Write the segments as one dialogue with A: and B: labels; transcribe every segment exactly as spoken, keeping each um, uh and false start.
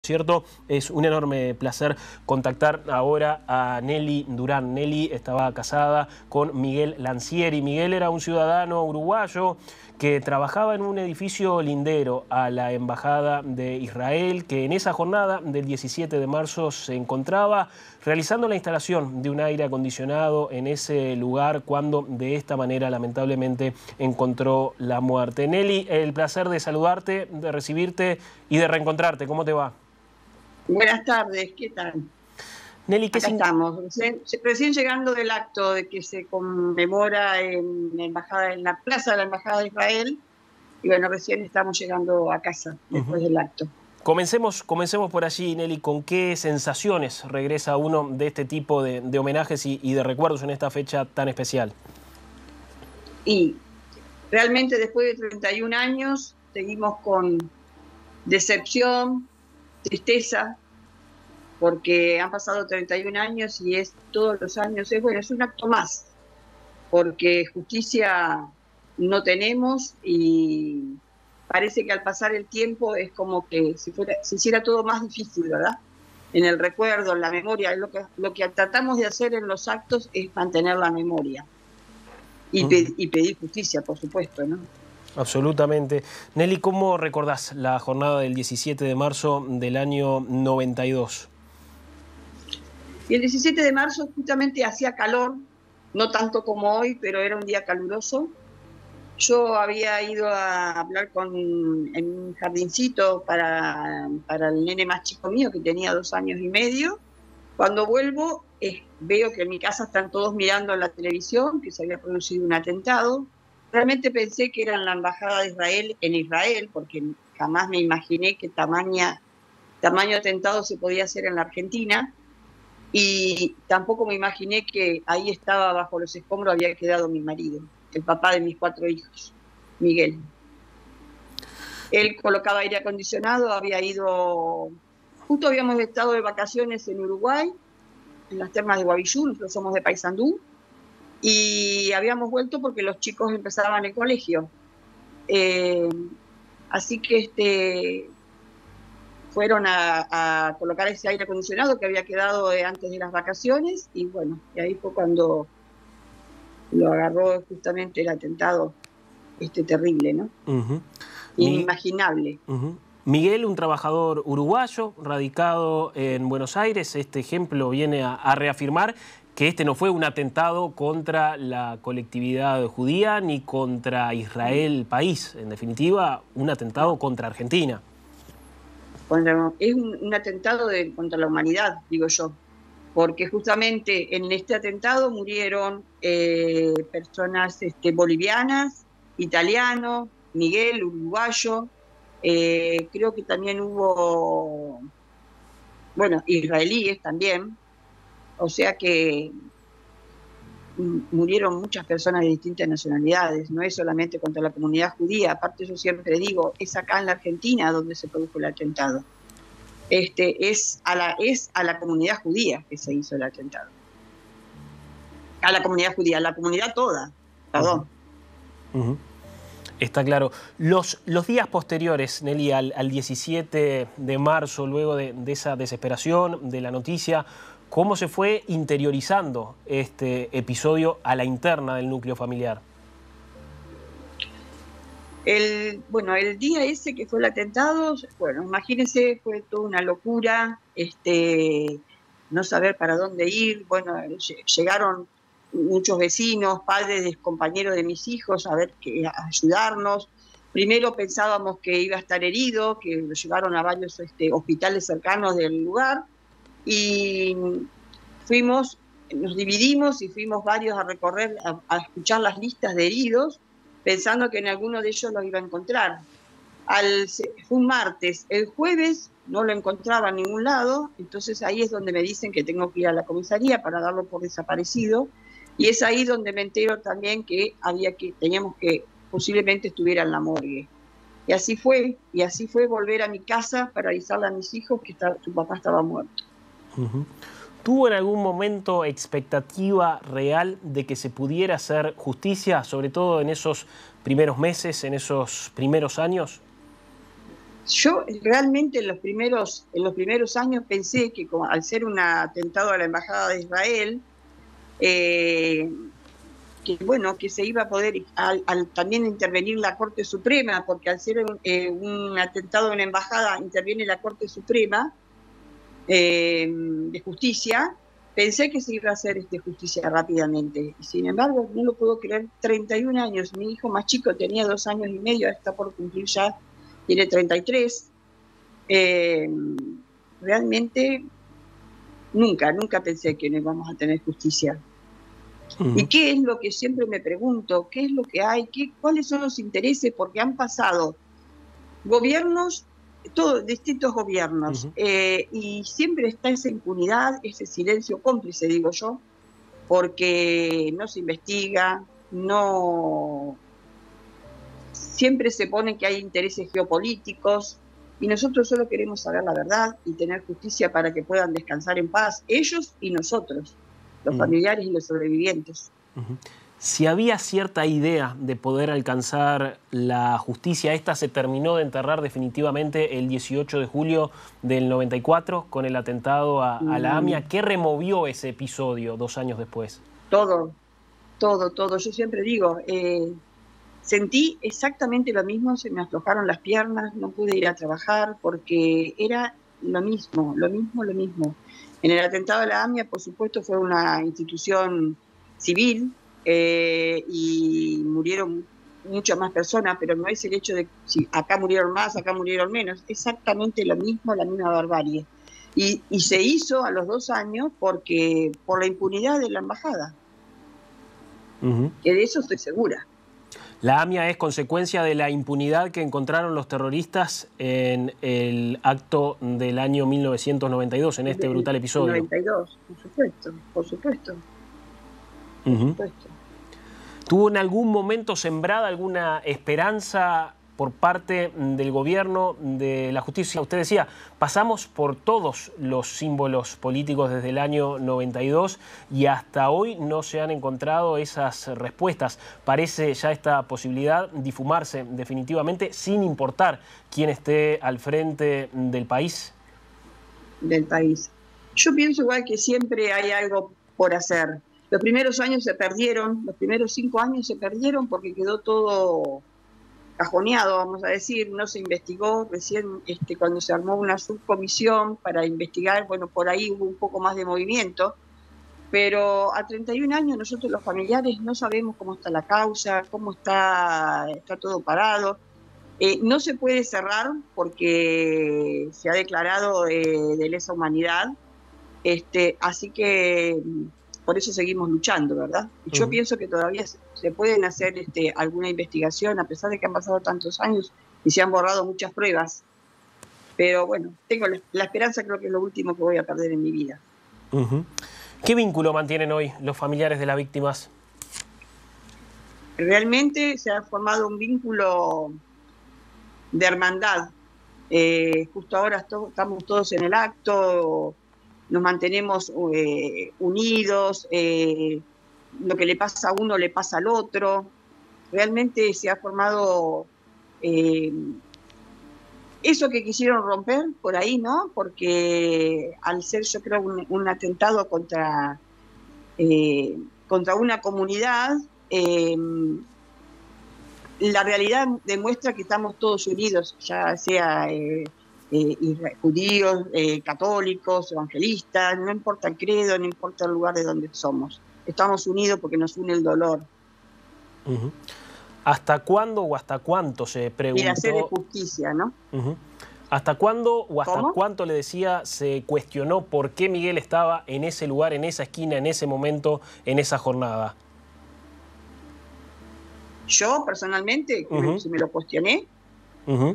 A: Cierto, es un enorme placer contactar ahora a Nelly Durán. Nelly estaba casada con Miguel Lancieri. Miguel era un ciudadano uruguayo que trabajaba en un edificio lindero a la Embajada de Israel, que en esa jornada del diecisiete de marzo se encontraba realizando la instalación de un aire acondicionado en ese lugar cuando de esta manera lamentablemente encontró la muerte. Nelly, el placer de saludarte, de recibirte y de reencontrarte. ¿Cómo te va?
B: Buenas tardes, ¿qué tal?
A: Nelly, ¿qué
B: Acá
A: sin...
B: estamos, recién, recién llegando del acto de que se conmemora en la embajada, en la plaza de la Embajada de Israel, y bueno, recién estamos llegando a casa después
A: Uh-huh.
B: del acto.
A: Comencemos, comencemos por allí, Nelly. ¿Con qué sensaciones regresa uno de este tipo de, de homenajes y, y de recuerdos en esta fecha tan especial?
B: Y realmente después de treinta y un años seguimos con decepción, tristeza, porque han pasado treinta y un años y es todos los años, es bueno, es un acto más, porque justicia no tenemos y parece que al pasar el tiempo es como que si fuera, se hiciera todo más difícil, ¿verdad? En el recuerdo, en la memoria, lo que, lo que tratamos de hacer en los actos es mantener la memoria y, pe
A: Uh-huh.
B: y pedir justicia, por supuesto, ¿no?
A: Absolutamente. Nelly, ¿cómo recordás la jornada del diecisiete de marzo del año noventa y dos?
B: Y el diecisiete de marzo justamente hacía calor, no tanto como hoy, pero era un día caluroso. Yo había ido a hablar con, en un jardincito para, para el nene más chico mío, que tenía dos años y medio. Cuando vuelvo, eh, veo que en mi casa están todos mirando en la televisión, que se había producido un atentado. Realmente pensé que era en la Embajada de Israel en Israel, porque jamás me imaginé que tamaña, tamaño atentado se podía hacer en la Argentina. Y tampoco me imaginé que ahí estaba, bajo los escombros, había quedado mi marido, el papá de mis cuatro hijos, Miguel. Él colocaba aire acondicionado, había ido, justo habíamos estado de vacaciones en Uruguay, en las termas de Guavillú, nosotros somos de Paysandú, y habíamos vuelto porque los chicos empezaban el colegio. Eh, así que este, fueron a, a colocar ese aire acondicionado que había quedado de antes de las vacaciones, y bueno, y ahí fue cuando lo agarró justamente el atentado este terrible, ¿no?
A: Uh-huh.
B: Inimaginable.
A: Uh-huh. Miguel, un trabajador uruguayo radicado en Buenos Aires. Este ejemplo viene a, a reafirmar que este no fue un atentado contra la colectividad judía ni contra Israel país. En definitiva, un atentado contra Argentina.
B: Bueno, es un, un atentado de, contra la humanidad, digo yo, porque justamente en este atentado murieron eh, personas este, bolivianas, italianos, Miguel, uruguayo, eh, creo que también hubo, bueno, israelíes también, o sea que murieron muchas personas de distintas nacionalidades, no es solamente contra la comunidad judía, aparte yo siempre digo, es acá en la Argentina donde se produjo el atentado. Este, es, a la, es a la comunidad judía que se hizo el atentado. A la comunidad judía, a la comunidad toda, perdón.
A: Uh-huh. Uh-huh. Está claro. Los, los días posteriores, Nelly, al, al diecisiete de marzo, luego de, de esa desesperación, de la noticia, ¿cómo se fue interiorizando este episodio a la interna del núcleo familiar?
B: El, bueno, el día ese que fue el atentado, bueno, imagínense, fue toda una locura, este, no saber para dónde ir. Bueno, llegaron muchos vecinos, padres, compañeros de mis hijos a ver que, a ayudarnos. Primero pensábamos que iba a estar herido, que lo llevaron a varios este, hospitales cercanos del lugar, y fuimos, nos dividimos y fuimos varios a recorrer, a, a escuchar las listas de heridos, pensando que en alguno de ellos lo iba a encontrar. Al, fue un martes, el jueves no lo encontraba en ningún lado, entonces ahí es donde me dicen que tengo que ir a la comisaría para darlo por desaparecido, y es ahí donde me entero también que había que, teníamos que, posiblemente estuviera en la morgue. Y así fue, y así fue volver a mi casa para avisarle a mis hijos que está, su papá estaba muerto.
A: Uh-huh. ¿Tuvo en algún momento expectativa real de que se pudiera hacer justicia, sobre todo en esos primeros meses, en esos primeros años?
B: Yo realmente en los primeros, en los primeros años pensé que como, al ser un atentado a la Embajada de Israel, eh, que bueno, que se iba a poder al, al también intervenir la Corte Suprema, porque al ser un, eh, un atentado a una embajada interviene la Corte Suprema eh, de Justicia, pensé que se iba a hacer este, justicia rápidamente. Y sin embargo, no lo puedo creer, treinta y un años, mi hijo más chico tenía dos años y medio, está por cumplir ya, tiene treinta y tres. Eh, realmente nunca, nunca pensé que no íbamos a tener justicia. Uh-huh. ¿Y qué es lo que siempre me pregunto? ¿Qué es lo que hay? ¿Qué, ¿Cuáles son los intereses? Porque han pasado gobiernos, todos distintos gobiernos, uh-huh. eh, y siempre está esa impunidad, ese silencio cómplice, digo yo, porque no se investiga, no... Siempre se pone que hay intereses geopolíticos, y nosotros solo queremos saber la verdad y tener justicia para que puedan descansar en paz, ellos y nosotros, los uh-huh. familiares y los sobrevivientes.
A: Uh-huh. Si había cierta idea de poder alcanzar la justicia, esta se terminó de enterrar definitivamente el dieciocho de julio del noventa y cuatro con el atentado a, a la AMIA. ¿Qué removió ese episodio dos años después?
B: Todo, todo, todo. Yo siempre digo, eh, sentí exactamente lo mismo, se me aflojaron las piernas, no pude ir a trabajar porque era lo mismo, lo mismo, lo mismo. En el atentado a la AMIA, por supuesto, fue una institución civil, Eh, y murieron muchas más personas, pero no es el hecho de si acá murieron más, acá murieron menos, exactamente lo mismo, la misma barbarie. Y, y se hizo a los dos años porque por la impunidad de la embajada, uh-huh. que de eso estoy segura.
A: La AMIA es consecuencia de la impunidad que encontraron los terroristas en el acto del año mil novecientos noventa y dos, en este brutal episodio.
B: noventa y dos, por supuesto, por supuesto. Por
A: uh-huh.
B: supuesto.
A: ¿Tuvo en algún momento sembrada alguna esperanza por parte del gobierno, de la justicia? Usted decía, pasamos por todos los símbolos políticos desde el año noventa y dos y hasta hoy no se han encontrado esas respuestas. Parece ya esta posibilidad difumarse definitivamente sin importar quién esté al frente del país.
B: Del país. Yo pienso igual que siempre hay algo por hacer. Los primeros años se perdieron, los primeros cinco años se perdieron porque quedó todo cajoneado, vamos a decir, no se investigó. Recién este, cuando se armó una subcomisión para investigar, bueno, por ahí hubo un poco más de movimiento, pero a treinta y un años nosotros los familiares no sabemos cómo está la causa, cómo está, está todo parado. Eh, no se puede cerrar porque se ha declarado eh, de lesa humanidad, este, así que... por eso seguimos luchando, ¿verdad? Y yo uh-huh. pienso que todavía se, se pueden hacer este, alguna investigación, a pesar de que han pasado tantos años y se han borrado muchas pruebas. Pero bueno, tengo la, la esperanza, creo que es lo último que voy a perder en mi vida.
A: Uh-huh. ¿Qué vínculo mantienen hoy los familiares de las víctimas?
B: Realmente se ha formado un vínculo de hermandad. Eh, justo ahora to- estamos todos en el acto, nos mantenemos eh, unidos, eh, lo que le pasa a uno le pasa al otro. Realmente se ha formado eh, eso que quisieron romper por ahí, ¿no? Porque al ser, yo creo, un, un atentado contra, eh, contra una comunidad, eh, la realidad demuestra que estamos todos unidos, ya sea... Eh, Eh, judíos, eh, católicos, evangelistas, no importa el credo, no importa el lugar de donde somos. Estamos unidos porque nos une el dolor.
A: Uh-huh. ¿Hasta cuándo o hasta cuánto se preguntó?
B: Y hacer de justicia, ¿no?
A: Uh-huh. ¿Hasta cuándo o hasta
B: ¿Cómo?
A: cuánto, le decía, se cuestionó por qué Miguel estaba en ese lugar, en esa esquina, en ese momento, en esa jornada?
B: Yo, personalmente, uh-huh. si me lo cuestioné,
A: uh-huh.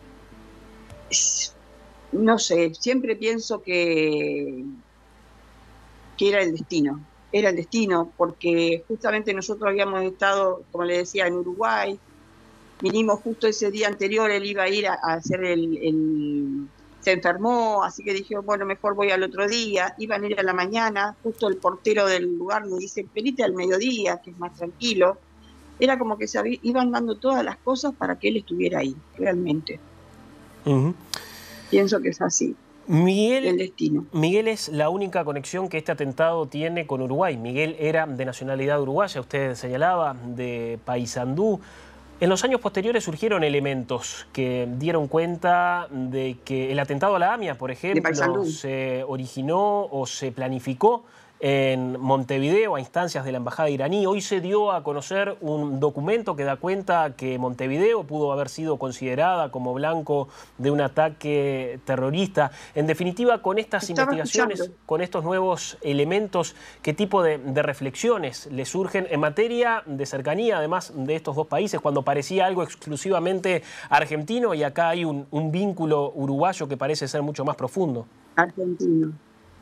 B: no sé, siempre pienso que, que era el destino, era el destino, porque justamente nosotros habíamos estado, como le decía, en Uruguay, vinimos justo ese día anterior, él iba a ir a, a hacer el, el... se enfermó, así que dije, bueno, mejor voy al otro día, iban a ir a la mañana, justo el portero del lugar me dice, venite al mediodía, que es más tranquilo. Era como que se había, iban dando todas las cosas para que él estuviera ahí, realmente.
A: Uh-huh.
B: Pienso que es así.
A: Miguel,
B: el destino.
A: Miguel es la única conexión que este atentado tiene con Uruguay. Miguel era de nacionalidad uruguaya, usted señalaba, de Paysandú. En los años posteriores surgieron elementos que dieron cuenta de que el atentado a la AMIA, por ejemplo, se originó o se planificó en Montevideo a instancias de la embajada iraní. Hoy se dio a conocer un documento que da cuenta que Montevideo pudo haber sido considerada como blanco de un ataque terrorista. En definitiva, con estas
B: Estaba
A: investigaciones,
B: escuchando.
A: con estos nuevos elementos, ¿qué tipo de, de reflexiones le surgen en materia de cercanía, además de estos dos países, cuando parecía algo exclusivamente argentino y acá hay un, un vínculo uruguayo que parece ser mucho más profundo?
B: Argentino.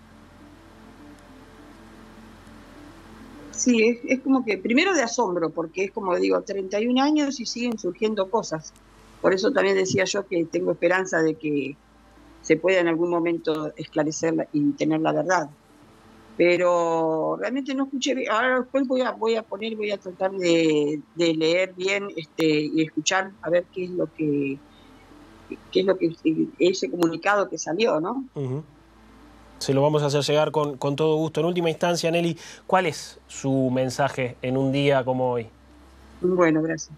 B: Sí, es, es como que, primero de asombro, porque es como digo, treinta y un años y siguen surgiendo cosas. Por eso también decía yo que tengo esperanza de que se pueda en algún momento esclarecer y tener la verdad. Pero realmente no escuché bien. Ahora después voy a, voy a poner, voy a tratar de, de leer bien este, y escuchar a ver qué es lo que, qué es lo que ese comunicado que salió, ¿no?
A: Uh-huh. Se lo vamos a hacer llegar con, con todo gusto. En última instancia, Nelly, ¿cuál es su mensaje en un día como hoy?
B: Bueno, gracias.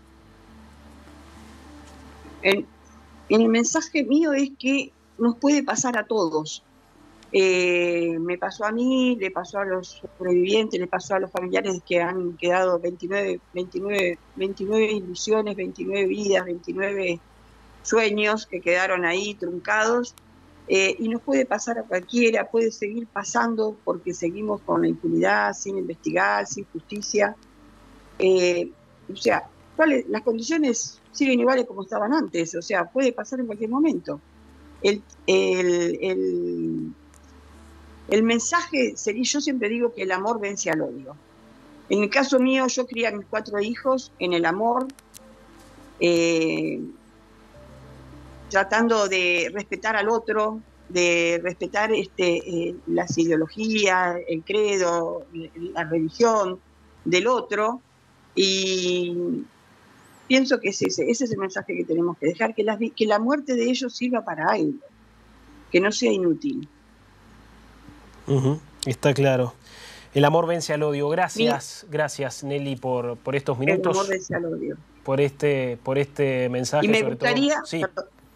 B: En, en el mensaje mío es que nos puede pasar a todos. Eh, me pasó a mí, le pasó a los sobrevivientes, le pasó a los familiares que han quedado veintinueve, veintinueve, veintinueve ilusiones, veintinueve vidas, veintinueve sueños que quedaron ahí truncados. Eh, y nos puede pasar a cualquiera, puede seguir pasando porque seguimos con la impunidad, sin investigar, sin justicia. Eh, o sea, ¿cuáles? Las condiciones siguen iguales como estaban antes, o sea, puede pasar en cualquier momento. El, el, el, el mensaje sería, yo siempre digo que el amor vence al odio. En el caso mío, yo crié a mis cuatro hijos en el amor, eh, tratando de respetar al otro, de respetar este, eh, las ideologías, el credo, la religión del otro, y pienso que es ese, ese es el mensaje que tenemos que dejar, que la, que la muerte de ellos sirva para algo, que no sea inútil.
A: Uh-huh. Está claro. El amor vence al odio. Gracias, Mi, gracias Nelly por, por estos minutos.
B: El amor vence al odio.
A: Por este, por este mensaje.
B: Y me
A: sobre
B: gustaría...
A: todo. Sí.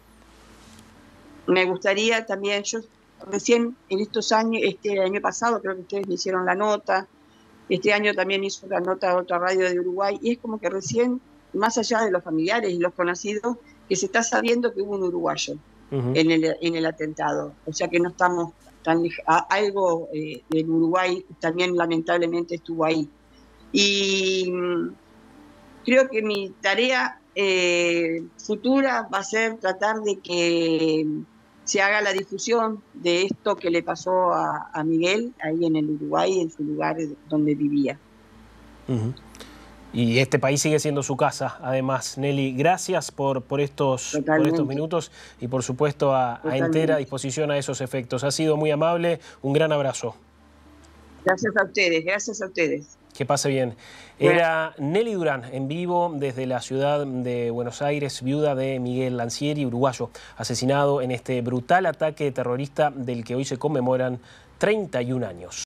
B: Me gustaría también, yo recién en estos años, este el año pasado creo que ustedes me hicieron la nota, este año también hizo la nota a otra radio de Uruguay, y es como que recién, más allá de los familiares y los conocidos, que se está sabiendo que hubo un uruguayo uh-huh. en, el, en el atentado. O sea que no estamos tan a, algo eh, del Uruguay también lamentablemente estuvo ahí. Y mmm, creo que mi tarea eh, futura va a ser tratar de que se haga la difusión de esto que le pasó a, a Miguel, ahí en el Uruguay, en su lugar donde vivía.
A: Uh-huh. Y este país sigue siendo su casa, además. Nelly, gracias por, por, estos, por estos minutos y por supuesto a, a entera disposición a esos efectos. Ha sido muy amable, un gran abrazo.
B: Gracias a ustedes, gracias a ustedes.
A: Que pase bien. Era Nelly Durán, en vivo desde la ciudad de Buenos Aires, viuda de Miguel Lancieri, uruguayo, asesinado en este brutal ataque terrorista del que hoy se conmemoran treinta y un años.